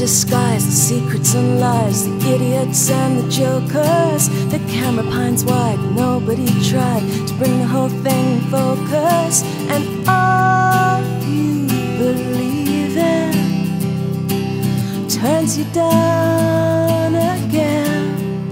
disguise, the secrets and lies, the idiots and the jokers. The camera pines wide, nobody tried to bring the whole thing in focus. And all you believe in turns you down again.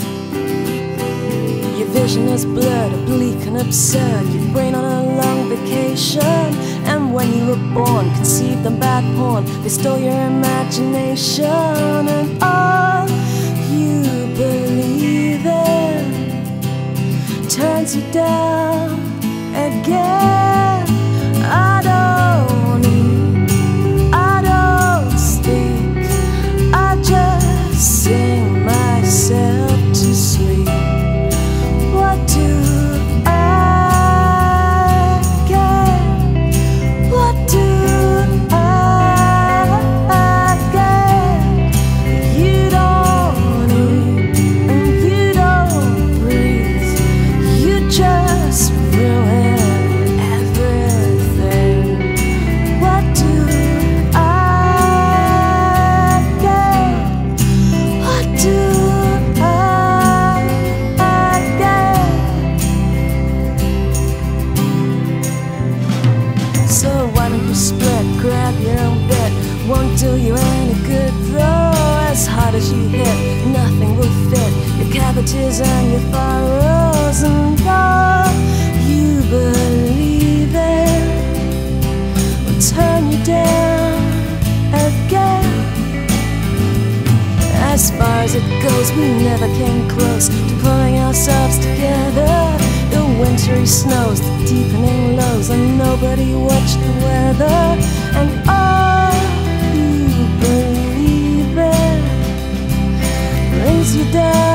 Your vision is blurred, oblique and absurd, your brain on a long vacation. And when you were born, conceived on bad porn, they stole your imagination. And all you believe in turns you down again. I don't eat, I don't speak, I just sing myself to sleep. What do grab your own bit, won't do you any good though. As hard as you hit, nothing will fit your cavities and your furrows. And all you believe in will turn you down again. As far as it goes, we never came close to pulling ourselves together. The wintry snows, the deepening lows, and nobody watched the weather. And all you believe in brings you down.